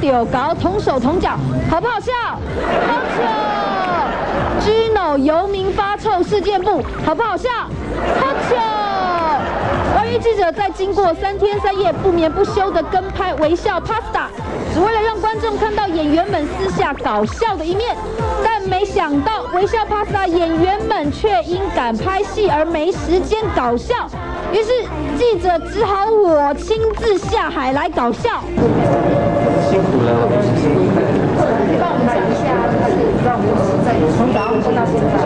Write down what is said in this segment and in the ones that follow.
丢高，同手同脚，好不好笑？好笑。Gino 游民发臭事件簿，好不好笑？好笑。关于记者在经过3天3夜不眠不休的跟拍微笑 Pasta， 只为了让观众看到演员们私下搞笑的一面，但没想到微笑 Pasta 演员们却因赶拍戏而没时间搞笑，于是记者只好我亲自下海来搞笑。 辛苦了，辛苦了。 帮我们讲一下，就是让我们在从早上到现在。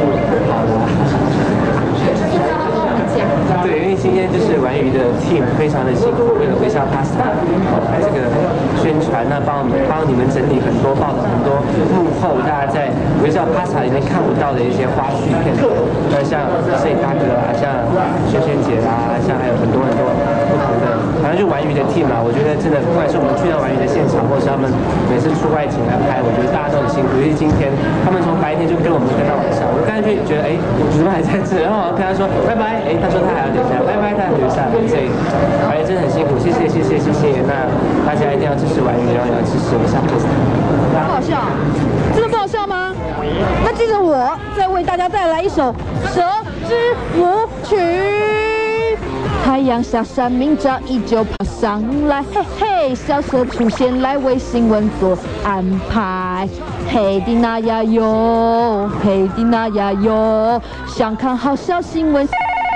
对，因为今天就是玩鱼的 team 非常的辛苦，为了微笑 Pasta 这个宣传呢，帮你们整理很多报道，很多幕后大家在微笑 Pasta 里面看不到的一些花絮片段。那像摄影大哥啊，像萱姐啊，像还有很多不同的，反正就玩鱼的 team 啊，我觉得真的，不管是我们去到玩鱼的现场，或是他们每次出外景来拍，我觉得大家都很辛苦。尤其今天，他们从白天就跟我们跟到晚上，我刚才就觉得，我怎么还在这？然后我跟他说拜拜，他说他还要留下来，拜拜，他还留下来，所以真的很辛苦，谢谢。那大家一定要支持玩鱼，然后也要支持我下 Pasta。 不好笑，真的不好笑吗？那接着我再为大家带来一首《蛇之舞曲》。太阳下山，明朝依旧爬上来，嘿嘿，小蛇出现来为新闻做安排。嘿的那呀哟，嘿的那呀哟，想看好笑新闻。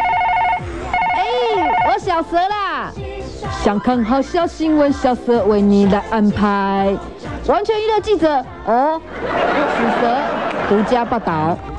我小蛇啦，想看好笑新闻，小蛇为你来安排。完全娱乐记者哦，属蛇独家报道。